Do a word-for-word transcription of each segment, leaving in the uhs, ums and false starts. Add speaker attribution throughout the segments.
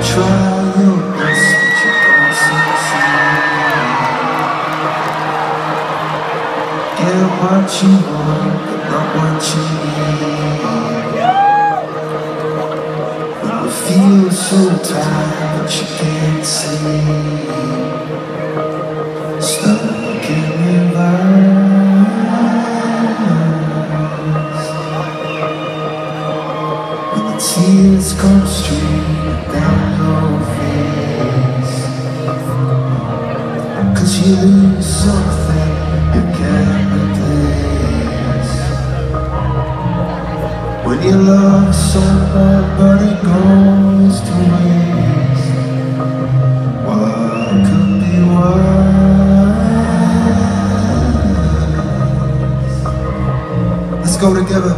Speaker 1: try your best, but you don't succeed. Get what you want, but not what you need. When you feel so tired, but you can't sleep. Stuck in reverse. When the tears come streaming down your face, 'cause you lose something you can't replace. When you love someone but it goes to waste, what could be worse? Let's go together.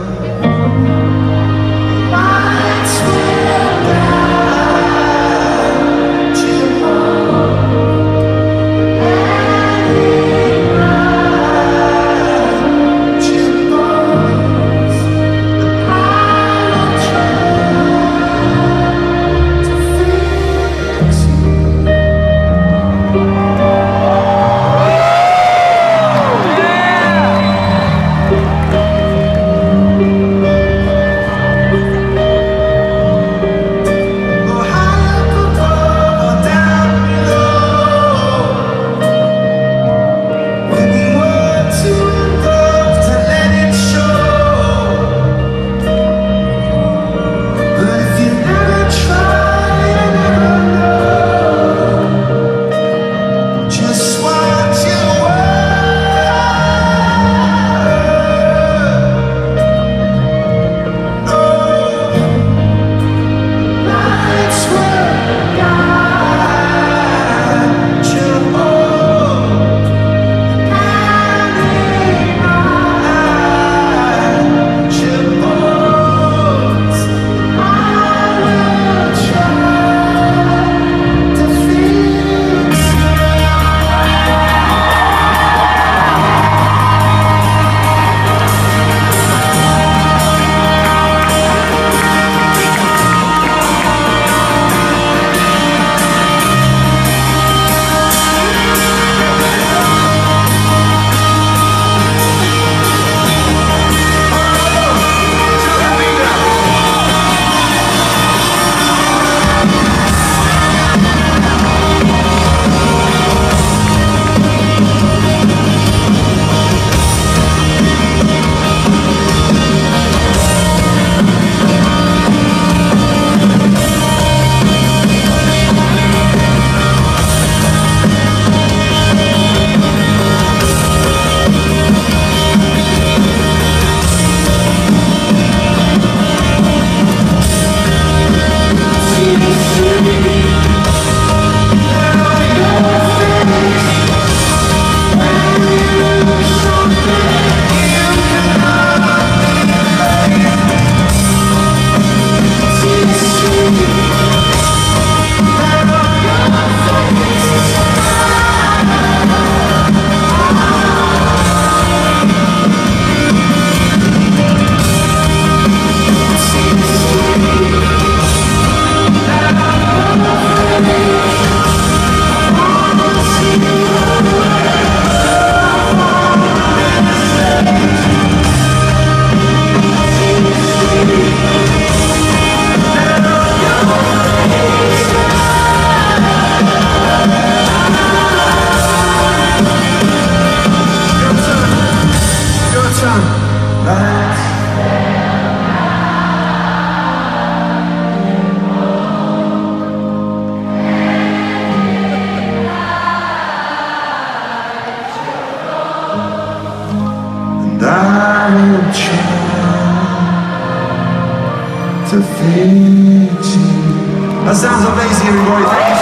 Speaker 1: I will try to fix you. That sounds amazing, everybody. Thank you.